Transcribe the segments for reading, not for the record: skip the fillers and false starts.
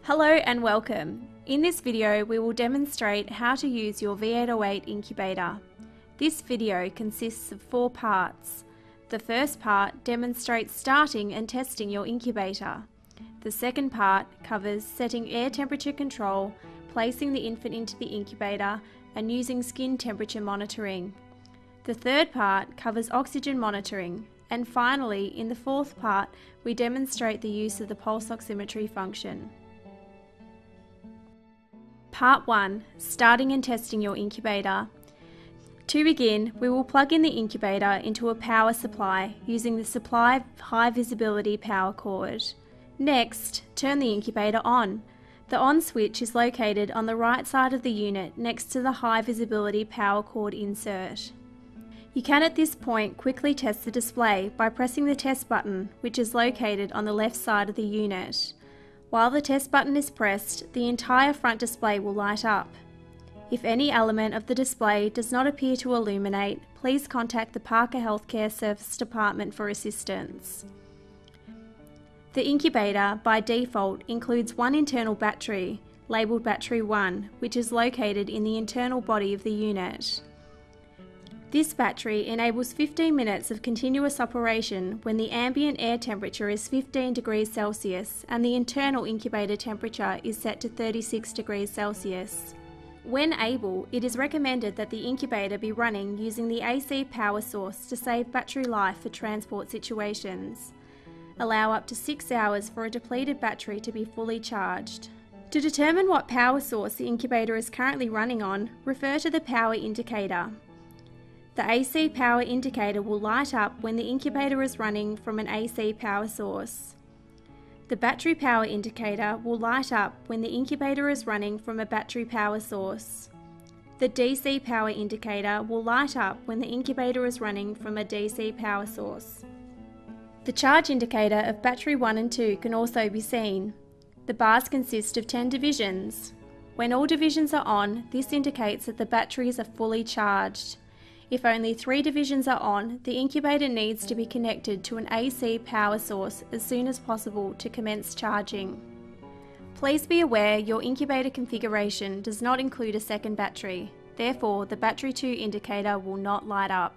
Hello and welcome. In this video we will demonstrate how to use your V808 incubator. This video consists of 4 parts. The first part demonstrates starting and testing your incubator. The second part covers setting air temperature control, placing the infant into the incubator and using skin temperature monitoring. The third part covers oxygen monitoring. And finally, in the fourth part, we demonstrate the use of the pulse oximetry function. Part 1. Starting and testing your incubator. To begin, we will plug in the incubator into a power supply using the supply high visibility power cord. Next, turn the incubator on. The on switch is located on the right side of the unit next to the high visibility power cord insert. You can at this point quickly test the display by pressing the test button, which is located on the left side of the unit. While the test button is pressed, the entire front display will light up. If any element of the display does not appear to illuminate, please contact the Parker Healthcare Service Department for assistance. The incubator, by default, includes one internal battery, labelled Battery 1, which is located in the internal body of the unit. This battery enables 15 minutes of continuous operation when the ambient air temperature is 15 degrees Celsius and the internal incubator temperature is set to 36 degrees Celsius. When able, it is recommended that the incubator be running using the AC power source to save battery life for transport situations. Allow up to 6 hours for a depleted battery to be fully charged. To determine what power source the incubator is currently running on, refer to the power indicator. The AC power indicator will light up when the incubator is running from an AC power source. The battery power indicator will light up when the incubator is running from a battery power source. The DC power indicator will light up when the incubator is running from a DC power source. The charge indicator of battery 1 and 2 can also be seen. The bars consist of 10 divisions. When all divisions are on, this indicates that the batteries are fully charged. If only 3 divisions are on, the incubator needs to be connected to an AC power source as soon as possible to commence charging. Please be aware your incubator configuration does not include a second battery, therefore the battery 2 indicator will not light up.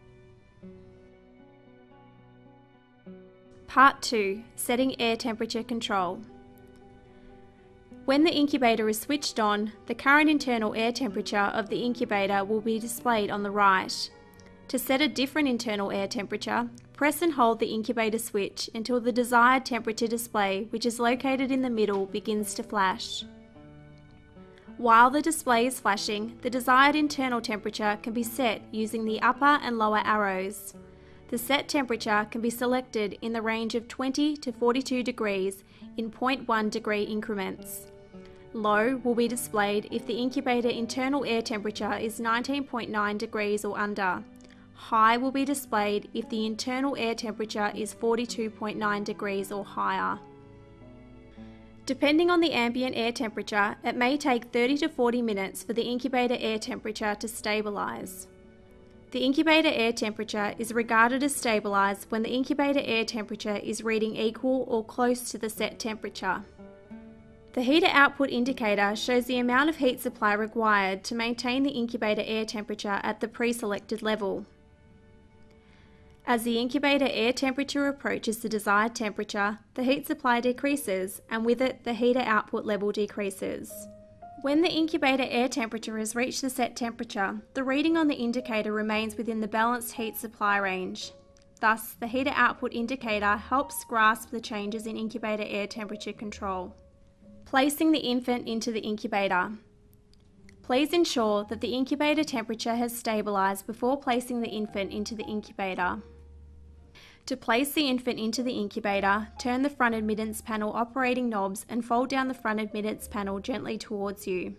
Part 2. Setting air temperature control. When the incubator is switched on, the current internal air temperature of the incubator will be displayed on the right. To set a different internal air temperature, press and hold the incubator switch until the desired temperature display, which is located in the middle, begins to flash. While the display is flashing, the desired internal temperature can be set using the upper and lower arrows. The set temperature can be selected in the range of 20 to 42 degrees in 0.1 degree increments. Low will be displayed if the incubator internal air temperature is 19.9 degrees or under. High will be displayed if the internal air temperature is 42.9 degrees or higher. Depending on the ambient air temperature, it may take 30 to 40 minutes for the incubator air temperature to stabilise. The incubator air temperature is regarded as stabilised when the incubator air temperature is reading equal or close to the set temperature. The heater output indicator shows the amount of heat supply required to maintain the incubator air temperature at the pre-selected level. As the incubator air temperature approaches the desired temperature, the heat supply decreases and with it the heater output level decreases. When the incubator air temperature has reached the set temperature, the reading on the indicator remains within the balanced heat supply range. Thus, the heater output indicator helps grasp the changes in incubator air temperature control. Placing the infant into the incubator. Please ensure that the incubator temperature has stabilised before placing the infant into the incubator. To place the infant into the incubator, turn the front admittance panel operating knobs and fold down the front admittance panel gently towards you.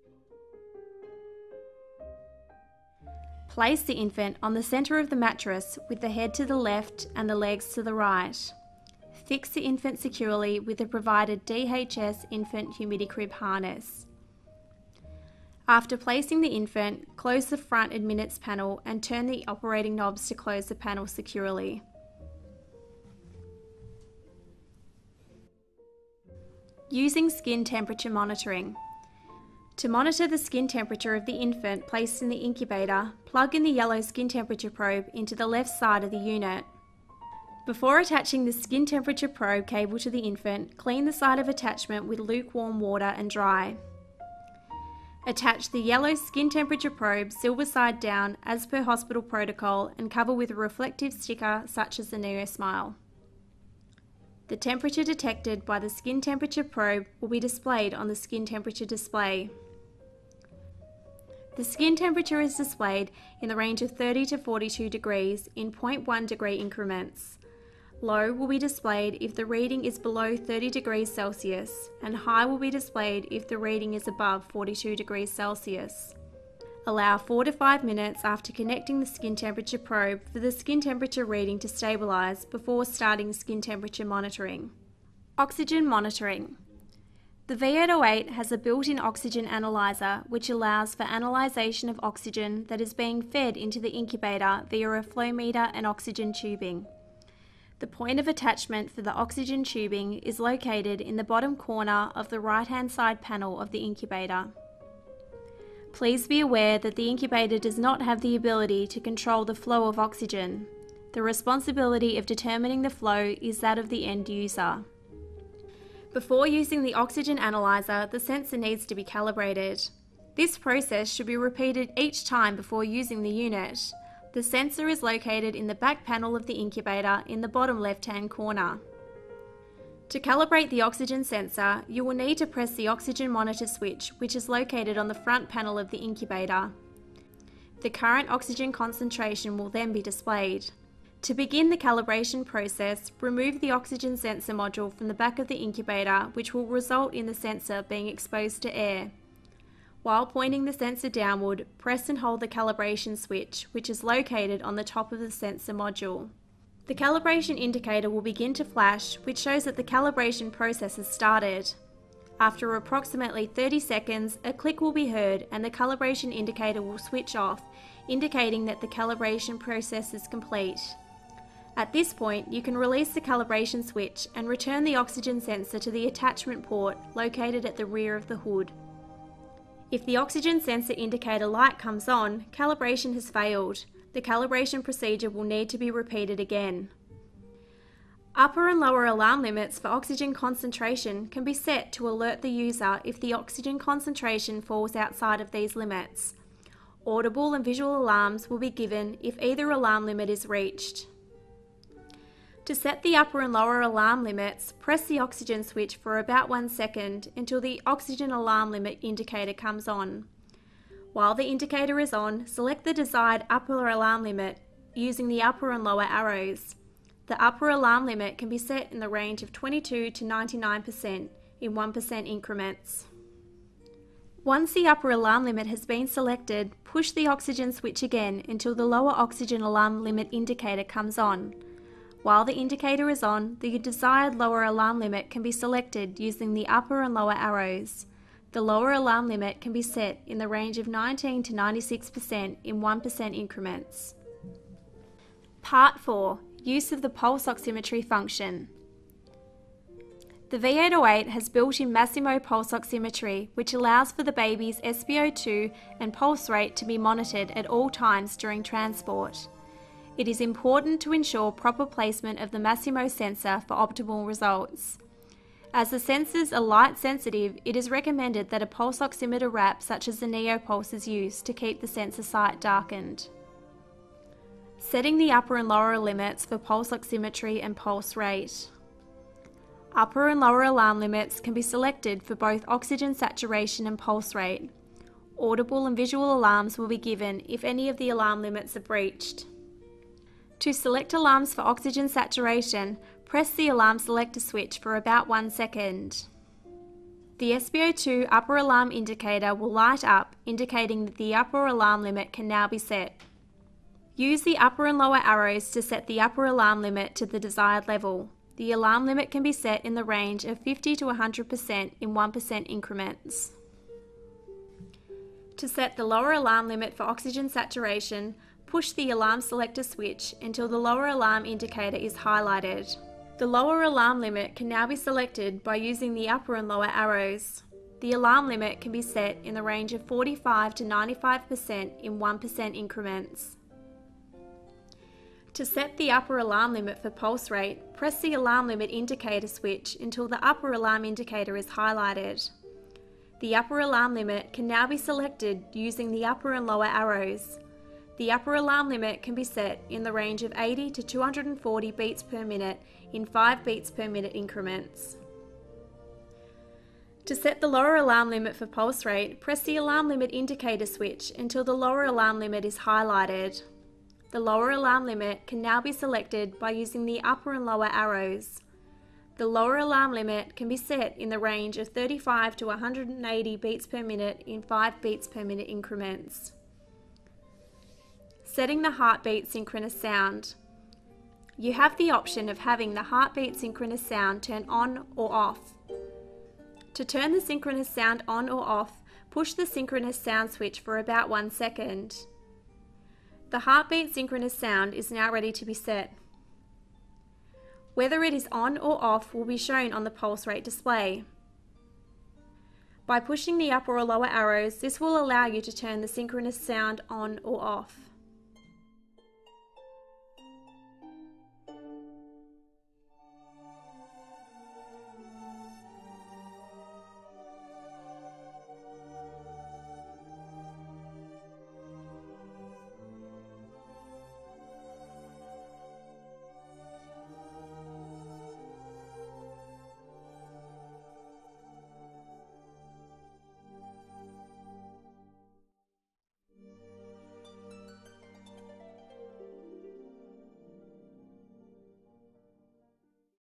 Place the infant on the centre of the mattress with the head to the left and the legs to the right. Fix the infant securely with the provided DHS infant humidity crib harness. After placing the infant, close the front admittance panel and turn the operating knobs to close the panel securely. Using skin temperature monitoring. To monitor the skin temperature of the infant placed in the incubator, plug in the yellow skin temperature probe into the left side of the unit. Before attaching the skin temperature probe cable to the infant, clean the side of attachment with lukewarm water and dry. Attach the yellow skin temperature probe silver side down as per hospital protocol and cover with a reflective sticker such as the NeoSmile. The temperature detected by the skin temperature probe will be displayed on the skin temperature display. The skin temperature is displayed in the range of 30 to 42 degrees in 0.1 degree increments. Low will be displayed if the reading is below 30 degrees Celsius, and high will be displayed if the reading is above 42 degrees Celsius. Allow 4 to 5 minutes after connecting the skin temperature probe for the skin temperature reading to stabilise before starting skin temperature monitoring. Oxygen monitoring. The V808 has a built-in oxygen analyzer which allows for analysation of oxygen that is being fed into the incubator via a flow meter and oxygen tubing. The point of attachment for the oxygen tubing is located in the bottom corner of the right-hand side panel of the incubator. Please be aware that the incubator does not have the ability to control the flow of oxygen. The responsibility of determining the flow is that of the end user. Before using the oxygen analyzer, the sensor needs to be calibrated. This process should be repeated each time before using the unit. The sensor is located in the back panel of the incubator in the bottom left-hand corner. To calibrate the oxygen sensor, you will need to press the oxygen monitor switch, which is located on the front panel of the incubator. The current oxygen concentration will then be displayed. To begin the calibration process, remove the oxygen sensor module from the back of the incubator, which will result in the sensor being exposed to air. While pointing the sensor downward, press and hold the calibration switch, which is located on the top of the sensor module. The calibration indicator will begin to flash, which shows that the calibration process has started. After approximately 30 seconds, a click will be heard and the calibration indicator will switch off, indicating that the calibration process is complete. At this point, you can release the calibration switch and return the oxygen sensor to the attachment port located at the rear of the hood. If the oxygen sensor indicator light comes on, calibration has failed. The calibration procedure will need to be repeated again. Upper and lower alarm limits for oxygen concentration can be set to alert the user if the oxygen concentration falls outside of these limits. Audible and visual alarms will be given if either alarm limit is reached. To set the upper and lower alarm limits, press the oxygen switch for about 1 second until the oxygen alarm limit indicator comes on. While the indicator is on, select the desired upper alarm limit using the upper and lower arrows. The upper alarm limit can be set in the range of 22 to 99% in 1% increments. Once the upper alarm limit has been selected, push the oxygen switch again until the lower oxygen alarm limit indicator comes on. While the indicator is on, the desired lower alarm limit can be selected using the upper and lower arrows. The lower alarm limit can be set in the range of 19 to 96% in 1% increments. Part 4. Use of the pulse oximetry function. The V808 has built-in Masimo pulse oximetry, which allows for the baby's SpO2 and pulse rate to be monitored at all times during transport. It is important to ensure proper placement of the Masimo sensor for optimal results. As the sensors are light sensitive, it is recommended that a pulse oximeter wrap such as the NeoPulse is used to keep the sensor site darkened. Setting the upper and lower limits for pulse oximetry and pulse rate. Upper and lower alarm limits can be selected for both oxygen saturation and pulse rate. Audible and visual alarms will be given if any of the alarm limits are breached. To select alarms for oxygen saturation, press the alarm selector switch for about 1 second. The SpO2 upper alarm indicator will light up, indicating that the upper alarm limit can now be set. Use the upper and lower arrows to set the upper alarm limit to the desired level. The alarm limit can be set in the range of 50 to 100% in 1% increments. To set the lower alarm limit for oxygen saturation, push the alarm selector switch until the lower alarm indicator is highlighted. The lower alarm limit can now be selected by using the upper and lower arrows. The alarm limit can be set in the range of 45 to 95% in 1% increments. To set the upper alarm limit for pulse rate, press the alarm limit indicator switch until the upper alarm indicator is highlighted. The upper alarm limit can now be selected using the upper and lower arrows. The upper alarm limit can be set in the range of 80 to 240 beats per minute in 5 beats per minute increments. To set the lower alarm limit for pulse rate, press the alarm limit indicator switch until the lower alarm limit is highlighted. The lower alarm limit can now be selected by using the upper and lower arrows. The lower alarm limit can be set in the range of 35 to 180 beats per minute in 5 beats per minute increments. Setting the heartbeat synchronous sound. You have the option of having the heartbeat synchronous sound turn on or off. To turn the synchronous sound on or off, push the synchronous sound switch for about 1 second. The heartbeat synchronous sound is now ready to be set. Whether it is on or off will be shown on the pulse rate display. By pushing the upper or lower arrows, this will allow you to turn the synchronous sound on or off.